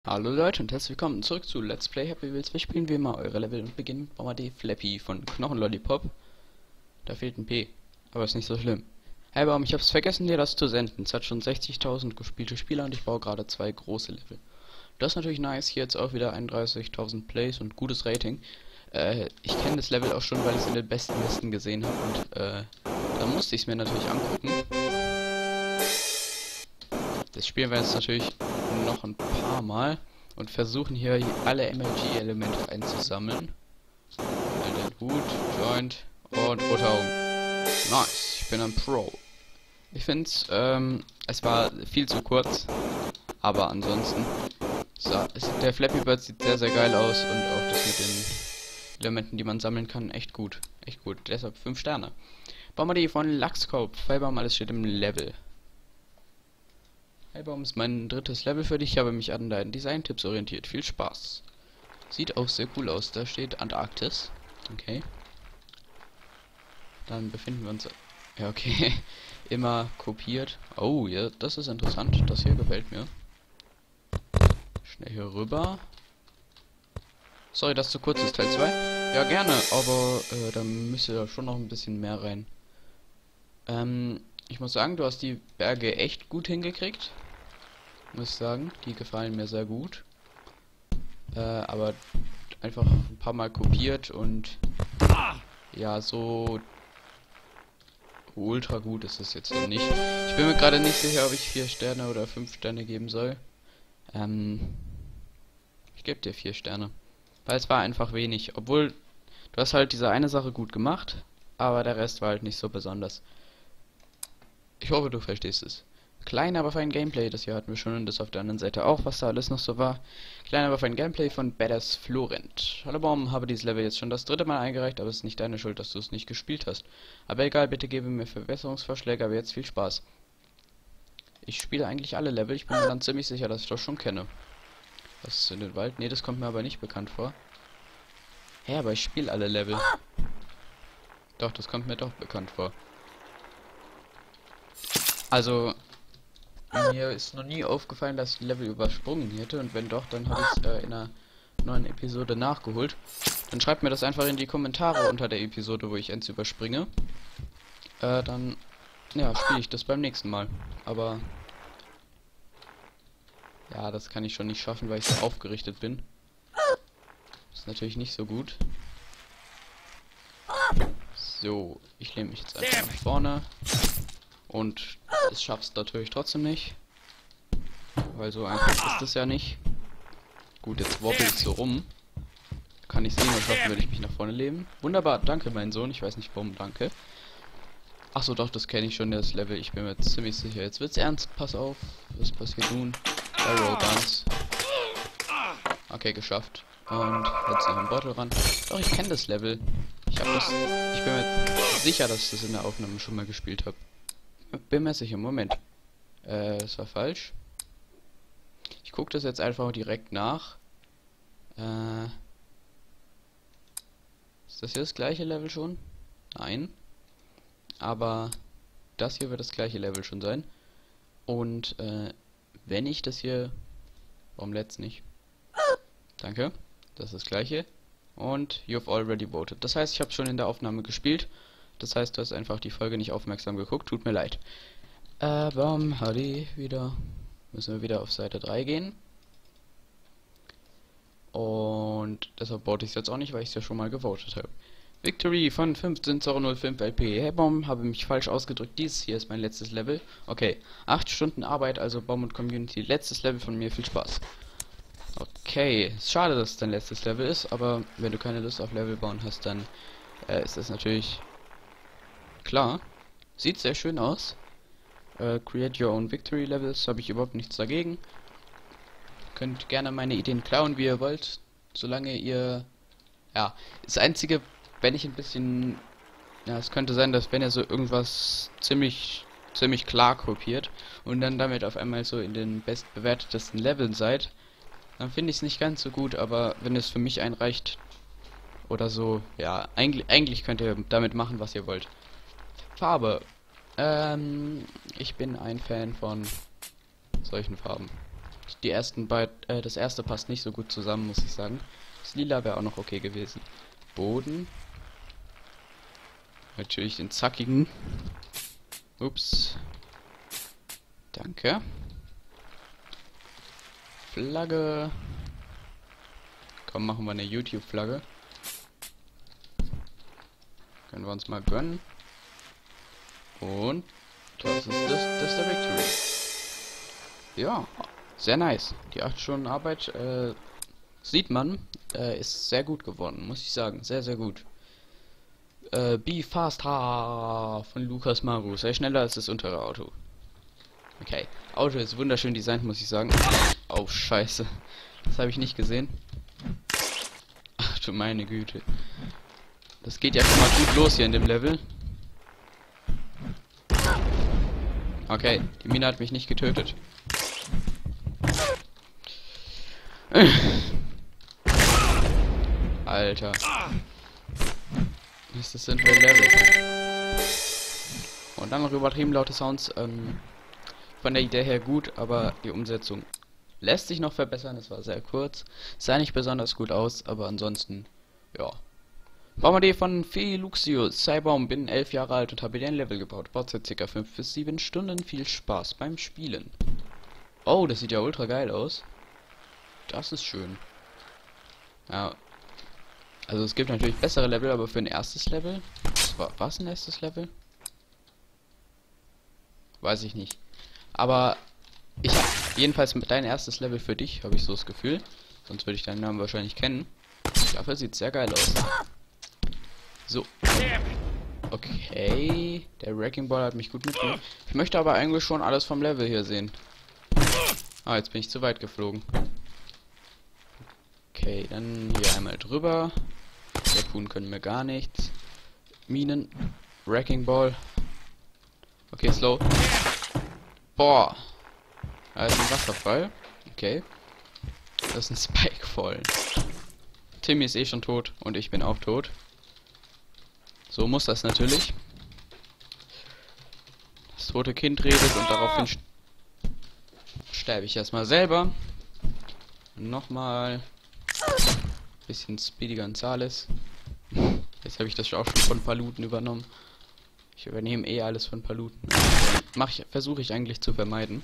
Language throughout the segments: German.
Hallo Leute und herzlich willkommen zurück zu Let's Play Happy Wheels. Wir spielen wie immer eure Level und beginnen mit Bombardier Flappy von Knochenlollipop. Da fehlt ein P, aber ist nicht so schlimm. Hey Baum, ich hab's vergessen dir das zu senden. Es hat schon 60.000 gespielte Spieler und ich baue gerade 2 große Level. Das ist natürlich nice, hier jetzt auch wieder 31.000 Plays und gutes Rating. Ich kenne das Level auch schon, weil ich es in den besten Listen gesehen habe und da musste ich es mir natürlich angucken. Das spielen wir jetzt natürlich noch ein paar Mal und versuchen hier alle MLG-Elemente einzusammeln. Den Hut, Joint und rote Augen. Nice, ich bin ein Pro. Ich finde es war viel zu kurz, aber ansonsten der Flappy Bird sieht sehr, sehr geil aus und auch das mit den Elementen, die man sammeln kann, echt gut. Echt gut, deshalb 5 Sterne. Bombardier von Luxcope, Fallbaum, alles steht im Level. Hey Baum, ist mein drittes Level für dich. Ich habe mich an deinen Design-Tipps orientiert. Viel Spaß. Sieht auch sehr cool aus. Da steht Antarktis. Okay. Dann befinden wir uns... Ja, okay. Immer kopiert. Oh, ja, das ist interessant. Das hier gefällt mir. Schnell hier rüber. Sorry, dass zu kurz ist, Teil 2. Ja, gerne, aber da müsste da schon noch ein bisschen mehr rein. Ich muss sagen, du hast die Berge echt gut hingekriegt. Muss ich sagen, die gefallen mir sehr gut. Aber einfach ein paar Mal kopiert und ja, so ultra gut ist es jetzt noch nicht. Ich bin mir gerade nicht sicher, ob ich 4 Sterne oder 5 Sterne geben soll. Ich gebe dir 4 Sterne. Weil es war einfach wenig. Obwohl, du hast halt diese eine Sache gut gemacht, aber der Rest war halt nicht so besonders. Ich hoffe, du verstehst es. Klein, aber fein Gameplay, das hier hatten wir schon und das auf der anderen Seite auch, was da alles noch so war. Klein, aber fein Gameplay von Badass Florent. Hallo Baum, habe dieses Level jetzt schon das 3. Mal eingereicht, aber es ist nicht deine Schuld, dass du es nicht gespielt hast. Aber egal, bitte gebe mir Verbesserungsvorschläge, aber jetzt viel Spaß. Ich spiele eigentlich alle Level, ich bin mir dann ziemlich sicher, dass ich das schon kenne. Was ist in den Wald? Ne, das kommt mir aber nicht bekannt vor. Hä, aber ich spiele alle Level. Doch, das kommt mir doch bekannt vor. Also... Mir ist noch nie aufgefallen, dass ich Level übersprungen hätte und wenn doch, dann habe ich es in einer neuen Episode nachgeholt. Dann schreibt mir das einfach in die Kommentare unter der Episode, wo ich eins überspringe. Dann ja, spiele ich das beim nächsten Mal. Aber ja, das kann ich schon nicht schaffen, weil ich so aufgerichtet bin. Das ist natürlich nicht so gut. So, ich lehne mich jetzt einfach nach vorne. Und es schaffst natürlich trotzdem nicht. Weil so einfach ist es ja nicht. Gut, jetzt wobbel ich so rum. Kann ich sehen, was schaffen, wenn ich mich nach vorne lehne. Wunderbar, danke mein Sohn. Ich weiß nicht warum, danke. Achso, doch, das kenne ich schon, das Level. Ich bin mir ziemlich sicher. Jetzt wird's ernst, pass auf. Was passiert nun? Arrow Guns. Okay, geschafft. Und jetzt noch ein Bottle ran. Doch, ich kenne das Level. Ich bin mir sicher, dass ich das in der Aufnahme schon mal gespielt habe. Bin mir sicher, Moment. Das war falsch. Ich gucke das jetzt einfach direkt nach. Ist das hier das gleiche Level schon? Nein. Aber das hier wird das gleiche Level schon sein. Und wenn ich das hier... Warum lädt's nicht? Danke. Das ist das gleiche. Und you've already voted. Das heißt, ich habe schon in der Aufnahme gespielt. Das heißt, du hast einfach die Folge nicht aufmerksam geguckt. Tut mir leid. Bam, HD wieder. Müssen wir wieder auf Seite 3 gehen. Und deshalb vote ich es jetzt auch nicht, weil ich es ja schon mal gewotet habe. Victory von 15.05 LP. Hey Baum, habe mich falsch ausgedrückt. Dies hier ist mein letztes Level. Okay, 8 Stunden Arbeit, also Baum und Community. Letztes Level von mir. Viel Spaß. Okay, ist schade, dass es dein letztes Level ist, aber wenn du keine Lust auf Level bauen hast, dann ist das natürlich... Klar, sieht sehr schön aus. Create your own Victory Levels, habe ich überhaupt nichts dagegen. Könnt gerne meine Ideen klauen, wie ihr wollt, solange ihr... Ja, das Einzige, wenn ich ein bisschen... Ja, es könnte sein, dass wenn ihr so irgendwas ziemlich klar kopiert und dann damit auf einmal so in den bestbewertetesten Leveln seid, dann finde ich es nicht ganz so gut, aber wenn es für mich einreicht oder so, ja, eigentlich könnt ihr damit machen, was ihr wollt. Farbe. Ich bin ein Fan von solchen Farben. das erste passt nicht so gut zusammen, muss ich sagen. Das Lila wäre auch noch okay gewesen. Boden. Natürlich den zackigen. Ups. Danke. Flagge. Komm, machen wir eine YouTube-Flagge. Können wir uns mal gönnen. Und das ist der Victory. Ja, sehr nice. Die 8 Stunden Arbeit, sieht man, ist sehr gut geworden, muss ich sagen. Sehr, sehr gut. Be Faster von Lukas Maru. Sei schneller als das untere Auto. Okay. Auto ist wunderschön designt, muss ich sagen. Oh, scheiße. Das habe ich nicht gesehen. Ach du meine Güte. Das geht ja schon mal gut los hier in dem Level. Okay, die Mine hat mich nicht getötet. Alter. Was ist das denn für ein Level? Und dann noch übertrieben laute Sounds. Von der Idee her gut, aber die Umsetzung lässt sich noch verbessern. Es war sehr kurz. Sah nicht besonders gut aus, aber ansonsten, ja. Baumidee von Feluxius. Cybaum, bin 11 Jahre alt und habe dir ein Level gebaut. Baut seit ca. 5 bis 7 Stunden. Viel Spaß beim Spielen. Oh, das sieht ja ultra geil aus. Das ist schön. Ja. Also es gibt natürlich bessere Level, aber für ein erstes Level... War es ein erstes Level? Weiß ich nicht. Aber ich habe jedenfalls mit dein erstes Level für dich, habe ich so das Gefühl. Sonst würde ich deinen Namen wahrscheinlich kennen. Dafür sieht sehr geil aus. So. Okay. Der Wrecking Ball hat mich gut mitgenommen. Ich möchte aber eigentlich schon alles vom Level hier sehen. Ah, jetzt bin ich zu weit geflogen. Okay, dann hier einmal drüber. Harpoon können mir gar nichts. Minen. Wrecking Ball. Okay, slow. Boah. Da ist ein Wasserfall. Okay. Das ist ein Spike-Fall. Timmy ist eh schon tot und ich bin auch tot. So muss das natürlich. Das tote Kind redet und daraufhin sterbe ich erstmal selber. Nochmal. Bisschen Speedy Gonzales. Jetzt habe ich das auch schon von Paluten übernommen. Ich übernehme eh alles von Paluten. Versuche ich eigentlich zu vermeiden.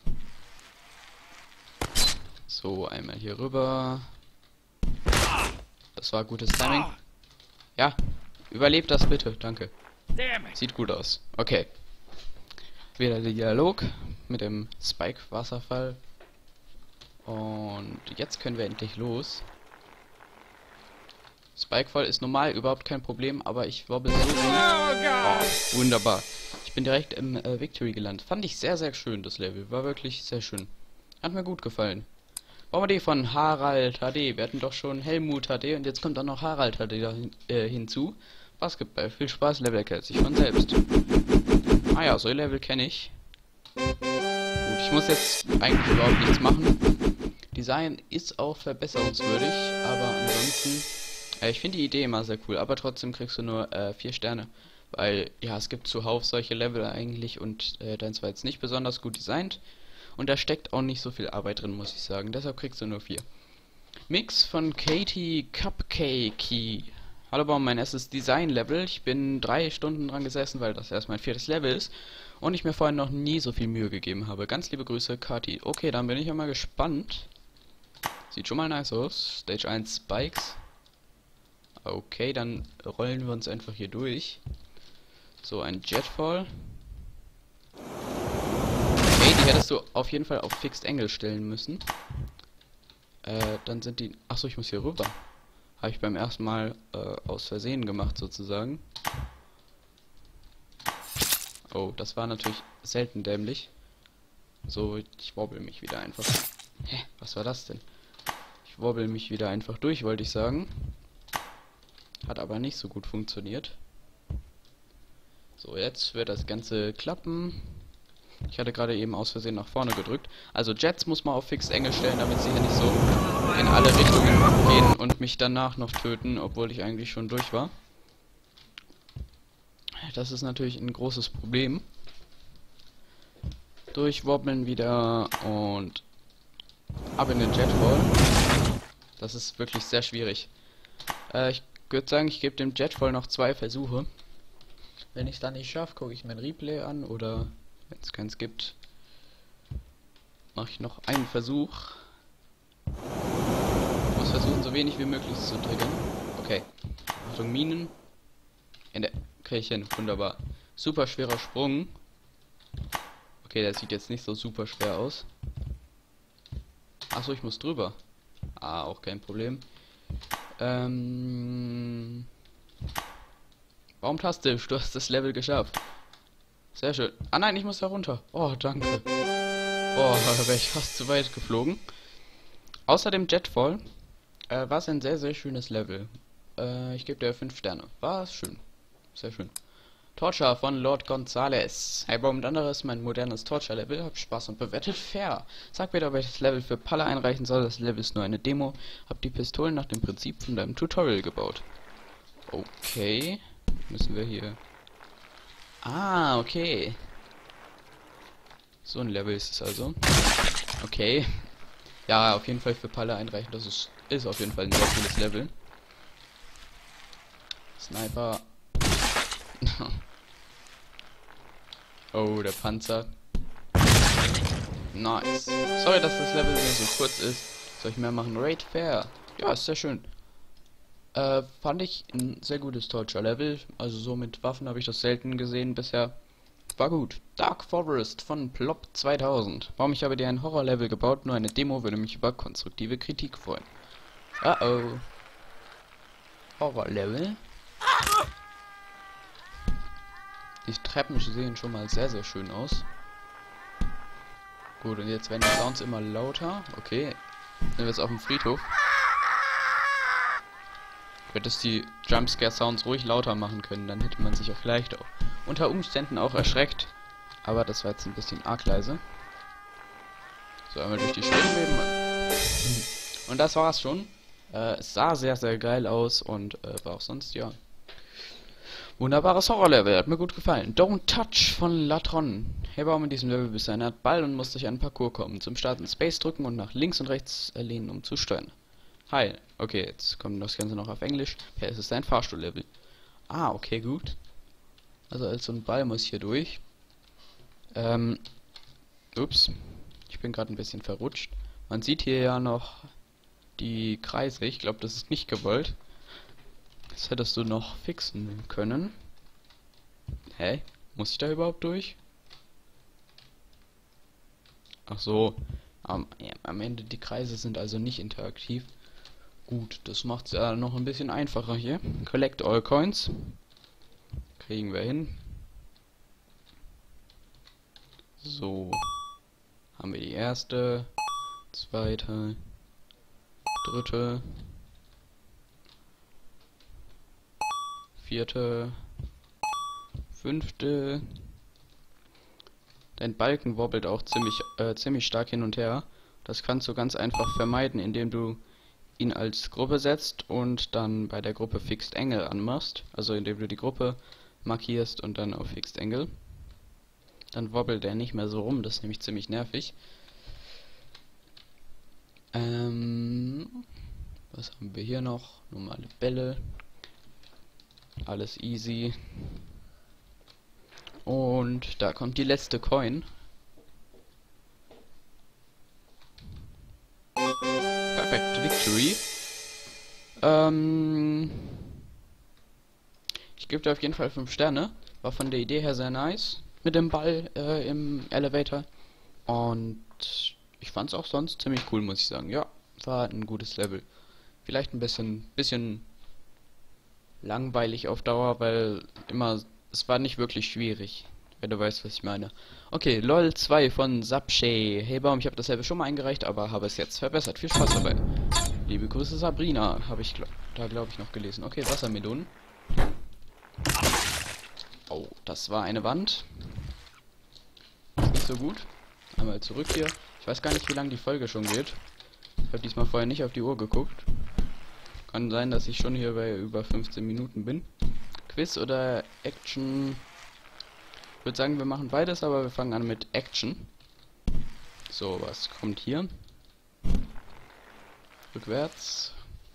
So, einmal hier rüber. Das war gutes Timing. Ja, überlebt das bitte, danke. Sieht gut aus. Okay. Wieder der Dialog mit dem Spike-Wasserfall. Und jetzt können wir endlich los. Spikefall ist normal überhaupt kein Problem, aber ich wobbel so. Oh, wunderbar. Ich bin direkt im Victory gelandet. Fand ich sehr, sehr schön, das Level. War wirklich sehr schön. Hat mir gut gefallen. Baumidee von Harald HD. Wir hatten doch schon Helmut HD und jetzt kommt dann noch Harald HD hinzu. Basketball. Viel Spaß, Level erklärt sich von selbst. Ah ja, so Level kenne ich. Gut, ich muss jetzt eigentlich überhaupt nichts machen. Design ist auch verbesserungswürdig, aber ansonsten... ich finde die Idee immer sehr cool, aber trotzdem kriegst du nur 4 Sterne. Weil, ja, es gibt zuhauf solche Level eigentlich und deins war jetzt nicht besonders gut designt. Und da steckt auch nicht so viel Arbeit drin, muss ich sagen. Deshalb kriegst du nur 4. Mix von Katie Cupcakey. Hallo Baum, mein erstes Design-Level. Ich bin 3 Stunden dran gesessen, weil das erst mein 4. Level ist. Und ich mir vorhin noch nie so viel Mühe gegeben habe. Ganz liebe Grüße, Kati. Okay, dann bin ich ja mal gespannt. Sieht schon mal nice aus. Stage 1 Spikes. Okay, dann rollen wir uns einfach hier durch. So, ein Jetfall. Okay, die hättest du auf jeden Fall auf Fixed Angle stellen müssen. Dann sind die... Achso, ich muss hier rüber. Habe ich beim ersten Mal aus Versehen gemacht, sozusagen. Oh, das war natürlich selten dämlich. So, ich wobbel mich wieder einfach. Hä, was war das denn? Ich wobbel mich wieder einfach durch, wollte ich sagen. Hat aber nicht so gut funktioniert. So, jetzt wird das Ganze klappen. Ich hatte gerade eben aus Versehen nach vorne gedrückt. Also Jets muss man auf Fixed Angle stellen, damit sie hier nicht so in alle Richtungen gehen und mich danach noch töten, obwohl ich eigentlich schon durch war. Das ist natürlich ein großes Problem. Durchwobbeln wieder und Ab in den Jetfall. Das ist wirklich sehr schwierig. Ich würde sagen, ich gebe dem Jetfall noch 2 Versuche. Wenn ich es dann nicht schaffe, gucke ich mein Replay an oder wenn es keins gibt, mache ich noch einen Versuch. Ich muss versuchen, so wenig wie möglich zu triggern. Okay. Achtung, Minen. In der kriege ich hin. Wunderbar. Super schwerer Sprung. Okay, der sieht jetzt nicht so super schwer aus. Achso, ich muss drüber. Ah, auch kein Problem. Baumtastisch, du hast das Level geschafft. Sehr schön. Ah nein, ich muss da runter. Oh, danke. Boah, da wäre ich fast zu weit geflogen. Außer dem Jetfall war es ein sehr, sehr schönes Level. Ich gebe dir 5 Sterne. War es schön. Sehr schön. Torture von Lord Gonzales. Hey, Baum und anderes, mein modernes Torture-Level. Hab Spaß und bewertet fair. Sag mir doch, welches Level für Palle einreichen soll. Das Level ist nur eine Demo. Hab die Pistolen nach dem Prinzip von deinem Tutorial gebaut. Okay. Müssen wir hier... Ah, okay. So ein Level ist es also. Okay. Ja, auf jeden Fall für Palle einreichen. Das ist auf jeden Fall ein sehr cooles Level. Sniper. Oh, der Panzer. Nice. Sorry, dass das Level so kurz ist. Soll ich mehr machen? Raid Fair. Ja, ist sehr schön. Fand ich ein sehr gutes Torture-Level. Also so mit Waffen habe ich das selten gesehen bisher. War gut. Dark Forest von Plop 2000. Warum ich habe dir ein Horror-Level gebaut? Nur eine Demo würde mich über konstruktive Kritik freuen. Oh. Horror-Level. Die Treppen sehen schon mal sehr, sehr schön aus. Gut, und jetzt werden die Sounds immer lauter. Okay. Sind wir jetzt auf dem Friedhof. Du hättest die Jumpscare-Sounds ruhig lauter machen können, dann hätte man sich auch vielleicht auch unter Umständen auch erschreckt. Aber das war jetzt ein bisschen arg leise. So, einmal durch die Schwingbeben. Und das war's schon. Es sah sehr, sehr geil aus und war auch sonst, ja. Wunderbares Horror-Level, hat mir gut gefallen. Don't Touch von Latron. Hey, Baum, in diesem Level bist du eine Art Ball und musst durch einen Parcours kommen. Zum Starten Space drücken und nach links und rechts lehnen, um zu steuern. Hi. Okay, jetzt kommt das Ganze noch auf Englisch. Ja, es ist ein Fahrstuhl-Level. Ah, okay, gut. Also als so ein Ball muss ich hier durch. Ups. Ich bin gerade ein bisschen verrutscht. Man sieht hier ja noch die Kreise. Ich glaube, das ist nicht gewollt. Das hättest du noch fixen können. Hä? Muss ich da überhaupt durch? Ach so. Ja, am Ende die Kreise sind also nicht interaktiv. Gut, das macht es ja noch ein bisschen einfacher hier. Collect all coins. Kriegen wir hin. So. Haben wir die erste, zweite, dritte, vierte, fünfte. Dein Balken wobbelt auch ziemlich stark hin und her. Das kannst du ganz einfach vermeiden, indem du ihn als Gruppe setzt und dann bei der Gruppe Fixed Angle anmachst. Also indem du die Gruppe markierst und dann auf Fixed Angle. Dann wobbelt er nicht mehr so rum, das ist nämlich ziemlich nervig. Was haben wir hier noch? Normale Bälle. Alles easy. Und da kommt die letzte Coin. Perfect Victory. Ich gebe dir auf jeden Fall 5 Sterne. War von der Idee her sehr nice. Mit dem Ball im Elevator. Und ich fand es auch sonst ziemlich cool, muss ich sagen. Ja, war ein gutes Level. Vielleicht ein bisschen langweilig auf Dauer, weil es war nicht wirklich schwierig. Wenn du weißt, was ich meine. Okay, LOL 2 von Sapshay. Hey Baum, ich habe das Level schon mal eingereicht, aber habe es jetzt verbessert. Viel Spaß dabei. Liebe Grüße Sabrina, habe ich glaube ich noch gelesen. Okay, Wassermelonen. Oh, das war eine Wand. Ist nicht so gut. Einmal zurück hier. Ich weiß gar nicht, wie lange die Folge schon geht. Ich habe diesmal vorher nicht auf die Uhr geguckt. Kann sein, dass ich schon hier bei über 15 Minuten bin. Quiz oder Action? Ich würde sagen, wir machen beides, aber wir fangen an mit Action. So, was kommt hier? Rückwärts.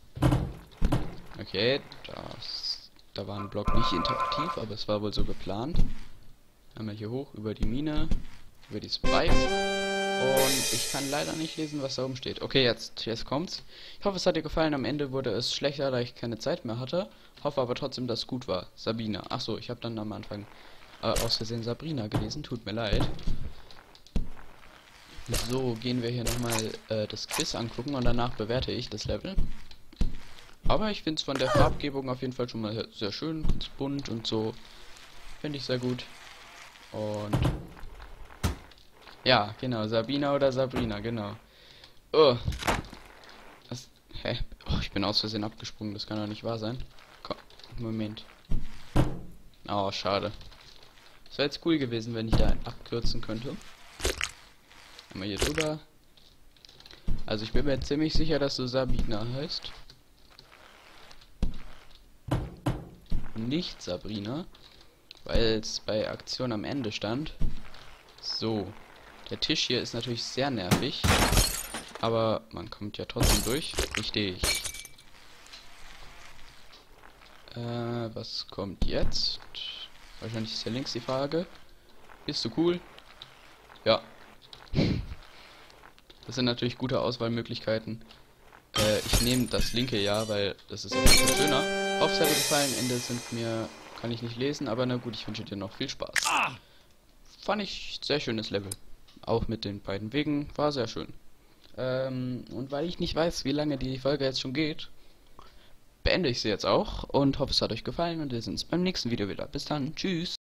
Okay, da war ein Block nicht interaktiv, aber es war wohl so geplant. Einmal hier hoch, über die Mine, über die Spikes. Und ich kann leider nicht lesen, was da oben steht. Okay, jetzt kommt's. Ich hoffe, es hat dir gefallen. Am Ende wurde es schlechter, da ich keine Zeit mehr hatte. Hoffe aber trotzdem, dass es gut war. Sabina. Achso, ich habe dann am Anfang aus Versehen Sabrina gelesen. Tut mir leid. So, gehen wir hier nochmal das Quiz angucken und danach bewerte ich das Level. Aber ich finde es von der Farbgebung auf jeden Fall schon mal sehr schön. Ganz bunt und so. Finde ich sehr gut. Und ja, genau, Sabina oder Sabrina, genau. Oh. Hä? Oh, ich bin aus Versehen abgesprungen, das kann doch nicht wahr sein. Komm, Moment. Oh, schade. Es wäre jetzt cool gewesen, wenn ich da abkürzen könnte. Einmal hier drüber. Also ich bin mir ziemlich sicher, dass du Sabina heißt. Nicht Sabrina. Weil es bei Aktion am Ende stand. So. Der Tisch hier ist natürlich sehr nervig. Aber man kommt ja trotzdem durch. Richtig. Was kommt jetzt? Wahrscheinlich ist ja links die Frage. Bist du cool? Ja. Das sind natürlich gute Auswahlmöglichkeiten. Ich nehme das linke ja, weil das ist auf jeden Fall schöner. Hoffe, es hat dir gefallen. Ende sind mir... kann ich nicht lesen, aber na gut, ich wünsche dir noch viel Spaß. Fand ich sehr schönes Level. Auch mit den beiden Wegen. War sehr schön. Und weil ich nicht weiß, wie lange die Folge jetzt schon geht, beende ich sie jetzt auch und hoffe, es hat euch gefallen und wir sehen uns beim nächsten Video wieder. Bis dann. Tschüss.